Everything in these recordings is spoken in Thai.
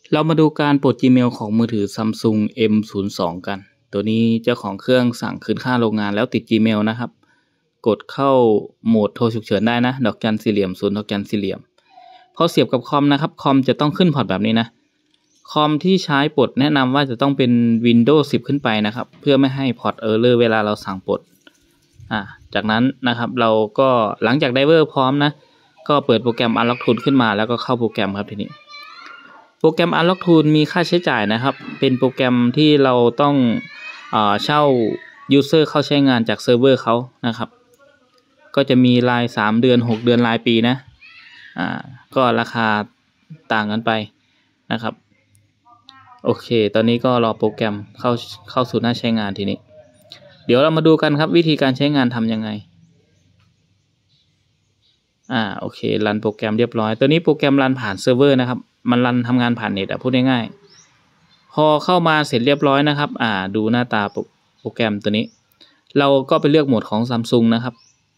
เรามาดูการปลด Gmail ของมือถือ Samsung M02 กัน ตัวนี้เจ้าของเครื่องสั่งคืนค่าโรงงานแล้วติด Gmail นะครับกดเข้าโหมดโทรฉุกเฉินได้นะดอกจันสี่เหลี่ยม0ดอกจันสี่เหลี่ยมพอเสียบกับคอมนะครับคอมจะต้องขึ้นพอร์ตแบบนี้นะคอมที่ใช้ปลดแนะนำว่าจะต้องเป็น Windows 10 ขึ้นไปนะครับเพื่อไม่ให้พอร์ตเวลาเราสั่งปลดจากนั้นนะครับเราก็หลังจากไดเวอร์พร้อมนะก็เปิดโปรแกรม Unlock Tool ขึ้นมาแล้วก็เข้าโปรแกรมครับทีนี้โปรแกรม Unlock Tool มีค่าใช้จ่ายนะครับเป็นโปรแกรมที่เราต้องเช่า User เข้าใช้งานจากเซิร์ฟเวอร์เขานะครับก็จะมีราย3 เดือน6 เดือนรายปีนะก็ราคาต่างกันไปนะครับโอเคตอนนี้ก็รอโปรแกรมเข้าสู่หน้าใช้งานทีนี้เดี๋ยวเรามาดูกันครับวิธีการใช้งานทำยังไงโอเครันโปรแกรมเรียบร้อยตัวนี้โปรแกรมรันผ่านเซิร์ฟเวอร์นะครับมันรันทำงานผ่านเน็ตพูดง่ายๆพอเข้ามาเสร็จเรียบร้อยนะครับดูหน้าตาโปรแกรมตัวนี้เราก็ไปเลือกโหมดของ Samsung นะครับ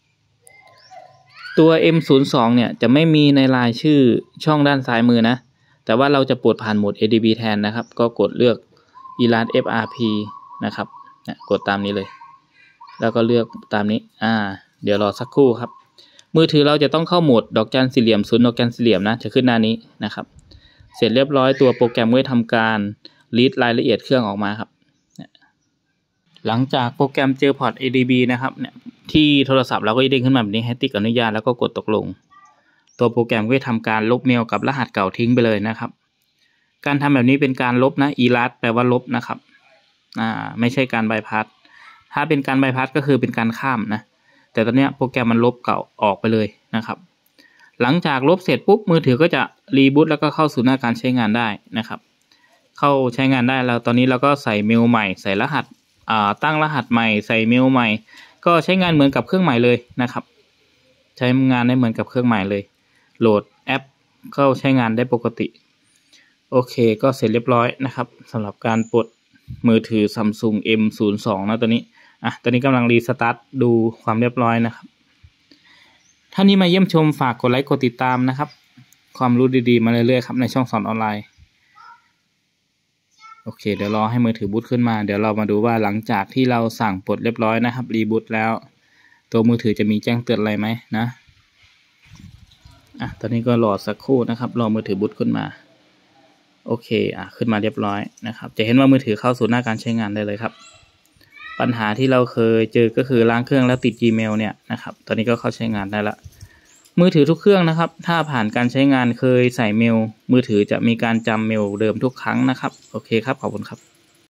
ตัว M02 เนี่ยจะไม่มีในรายชื่อช่องด้านซ้ายมือนะแต่ว่าเราจะปลดผ่านโหมด ADB แทนนะครับก็กดเลือก ELAD FRP นะครับกดตามนี้เลยแล้วก็เลือกตามนี้เดี๋ยวรอสักครู่ครับมือถือเราจะต้องเข้าโหมดดอกจันสี่เหลี่ยม0ดอกจันสี่เหลี่ยมนะจะขึ้นหน้านี้นะครับเสร็จเรียบร้อยตัวโปรแกรมก็ทำการรีดรายละเอียดเครื่องออกมาครับหลังจากโปรแกรมเจอพอร์ต ADB นะครับเนี่ยที่โทรศัพท์เราก็เด้งขึ้นมาแบบนี้ให้ติ๊กอนุญาตแล้วก็กดตกลงตัวโปรแกรมก็ทำการลบเมลกับรหัสเก่าทิ้งไปเลยนะครับการทำแบบนี้เป็นการลบนะ ELAD แปลว่าลบนะครับไม่ใช่การบายพาสถ้าเป็นการบายพาสก็คือเป็นการข้ามนะแต่ตอนนี้โปรแกรมมันลบเก่าออกไปเลยนะครับหลังจากลบเสร็จปุ๊บมือถือก็จะรีบูตแล้วก็เข้าสู่หน้าการใช้งานได้นะครับเข้าใช้งานได้แล้วตอนนี้เราก็ใส่เมลใหม่ใส่รหัสตั้งรหัสใหม่ใส่เมลใหม่ก็ใช้งานเหมือนกับเครื่องใหม่เลยนะครับใช้งานได้เหมือนกับเครื่องใหม่เลยโหลดแอปเข้าใช้งานได้ปกติโอเคก็เสร็จเรียบร้อยนะครับสำหรับการปลดมือถือ Samsung M02 นะตัวนี้ตอนนี้กำลังรีสตาร์ทดูความเรียบร้อยนะครับท่านนี้มาเยี่ยมชมฝากกดไลค์กดติดตามนะครับความรู้ดีๆมาเรื่อยๆครับในช่องสอนออนไลน์โอเคเดี๋ยวรอให้มือถือบูตขึ้นมาเดี๋ยวเรามาดูว่าหลังจากที่เราสั่งปลดเรียบร้อยนะครับรีบูตแล้วตัวมือถือจะมีแจ้งเตือนอะไรไหมนะตอนนี้ก็รอสักครู่นะครับรอมือถือบูตขึ้นมาโอเคขึ้นมาเรียบร้อยนะครับจะเห็นว่ามือถือเข้าสู่หน้าการใช้งานได้เลยครับปัญหาที่เราเคยเจอก็คือล้างเครื่องแล้วติด Gmail เนี่ยนะครับตอนนี้ก็เข้าใช้งานได้ละมือถือทุกเครื่องนะครับถ้าผ่านการใช้งานเคยใส่เมลมือถือจะมีการจำเมลเดิมทุกครั้งนะครับโอเคครับขอบคุณครับ